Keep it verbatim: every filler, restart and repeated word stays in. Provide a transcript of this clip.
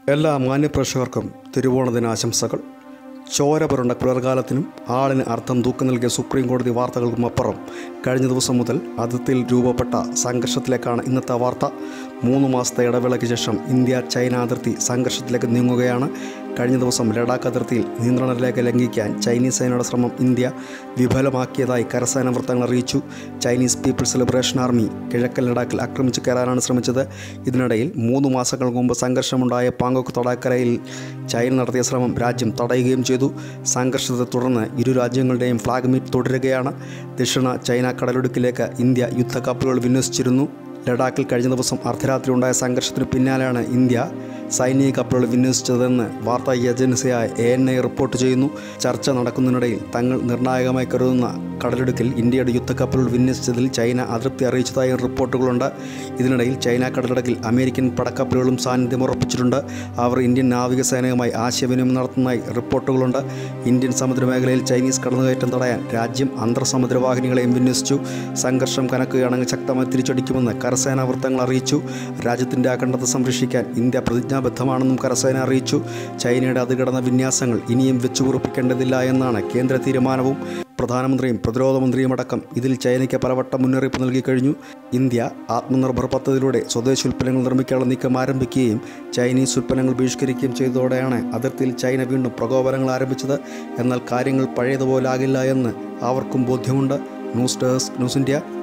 എല്ലാ മാന്യപ്രേക്ഷകർക്കും തിരുവോണദിനാശംസകൾ. ചോര പുരണ്ട പുലർകാലത്തിനും ആളിന് അർത്ഥം തൂക്കി നൽകിയ സുപ്രീം കോടതി വാർത്തകൾക്കും അപ്പുറം കഴിഞ്ഞ ദിവസം മുതൽ അതിർത്തിയിൽ രൂപപ്പെട്ട സംഘർഷത്തിലേക്കാണ് ഇന്നത്തെ വാർത്ത. മൂന്ന് മാസത്തെ ഇടവേളയ്ക്ക് ശേഷം ഇന്ത്യ ചൈന അതിർത്തി സംഘർഷത്തിലേക്ക് നീങ്ങുകയാണ്. കഴിഞ്ഞ ദിവസം ലഡാക്ക് അതിർത്തിയിൽ നിയന്ത്രണ രേഖ ലംഘിക്കാൻ ചൈനീസ് സേനയുടെ ശ്രമം ഇന്ത്യ വിഫലമാക്കിയതായി കരസേന വൃത്തങ്ങൾ അറിയിച്ചു. ചൈനീസ് പീപ്പിൾസ് ലിബറേഷൻ ആർമി കിഴക്കൻ ലഡാക്കിൽ ആക്രമിച്ച് കയറാനാണ് ശ്രമിച്ചത്. ഇതിനിടയിൽ മൂന്ന് മാസങ്ങൾക്ക് മുമ്പ് സംഘർഷമുണ്ടായ പാങ്കോക്ക് തടാക്കരയിൽ ചൈന നടത്തിയ ശ്രമം രാജ്യം തടയുകയും ചെയ്തു. സംഘർഷത്തെ തുടർന്ന് ഇരു രാജ്യങ്ങളുടെയും ഫ്ലാഗ് മീറ്റ് തുടരുകയാണ്. ദക്ഷിണ ചൈന കടലിടുക്കിലേക്ക് ഇന്ത്യ യുദ്ധക്കപ്പലുകൾ വിന്യസിച്ചിരുന്നു. ലഡാക്കിൽ കഴിഞ്ഞ ദിവസം അർദ്ധരാത്രി ഉണ്ടായ സംഘർഷത്തിന് പിന്നാലെയാണ് ഇന്ത്യ സൈനിക കപ്പലുകൾ വിന്യസിച്ചതെന്ന് വാർത്താ ഏജൻസിയായ എ എൻ ഐ റിപ്പോർട്ട് ചെയ്യുന്നു. ചർച്ച നടക്കുന്നതിനിടയിൽ തങ്ങൾ നിർണായകമായി കരുതുന്ന കടലിടുക്കിൽ ഇന്ത്യയുടെ യുദ്ധക്കപ്പലുകൾ വിന്യസിച്ചതിൽ ചൈന അതൃപ്തി അറിയിച്ചതായും റിപ്പോർട്ടുകളുണ്ട്. ഇതിനിടയിൽ ചൈന കടലിടുക്കിൽ അമേരിക്കൻ പടക്കപ്പലുകളും സാന്നിധ്യം ഉറപ്പിച്ചിട്ടുണ്ട്. അവർ ഇന്ത്യൻ നാവികസേനയുമായി ആശയവിനിമയം നടത്തുന്നതായി റിപ്പോർട്ടുകളുണ്ട്. ഇന്ത്യൻ സമുദ്രമേഖലയിൽ ചൈനീസ് കടന്നുകയറ്റം തടയാൻ രാജ്യം അന്തർ സമുദ്രവാഹിനികളെയും വിന്യസിച്ചു. സംഘർഷം കനക്കുകയാണെങ്കിൽ ശക്തമായി തിരിച്ചടിക്കുമെന്ന് കരസേനാ വൃത്തങ്ങൾ അറിയിച്ചു. രാജ്യത്തിൻ്റെ അഖണ്ഡത സംരക്ഷിക്കാൻ ഇന്ത്യ പ്രതിജ്ഞാബദ്ധമാണെന്നും കരസേന അറിയിച്ചു. ചൈനയുടെ അതികടന്ന വിന്യാസങ്ങൾ ഇനിയും വെച്ചുപുറപ്പിക്കേണ്ടതില്ല എന്നാണ് കേന്ദ്ര തീരുമാനവും. പ്രധാനമന്ത്രിയും പ്രതിരോധ മന്ത്രിയുമടക്കം ഇതിൽ ചൈനയ്ക്ക് പലവട്ടം മുന്നറിയിപ്പ് നൽകി കഴിഞ്ഞു. ഇന്ത്യ ആത്മനിർഭർ പദ്ധതിയിലൂടെ സ്വദേശി ഉൽപ്പന്നങ്ങൾ നിർമ്മിക്കാനുള്ള നീക്കം ആരംഭിക്കുകയും ചൈനീസ് ഉൽപ്പന്നങ്ങൾ ബഹിഷ്കരിക്കുകയും ചെയ്തതോടെയാണ് അതിർത്തിയിൽ ചൈന വീണ്ടും പ്രകോപനങ്ങൾ ആരംഭിച്ചത്. എന്നാൽ കാര്യങ്ങൾ പഴയതുപോലെ ആകില്ല എന്ന് അവർക്കും ബോധ്യമുണ്ട്. News desk, news India.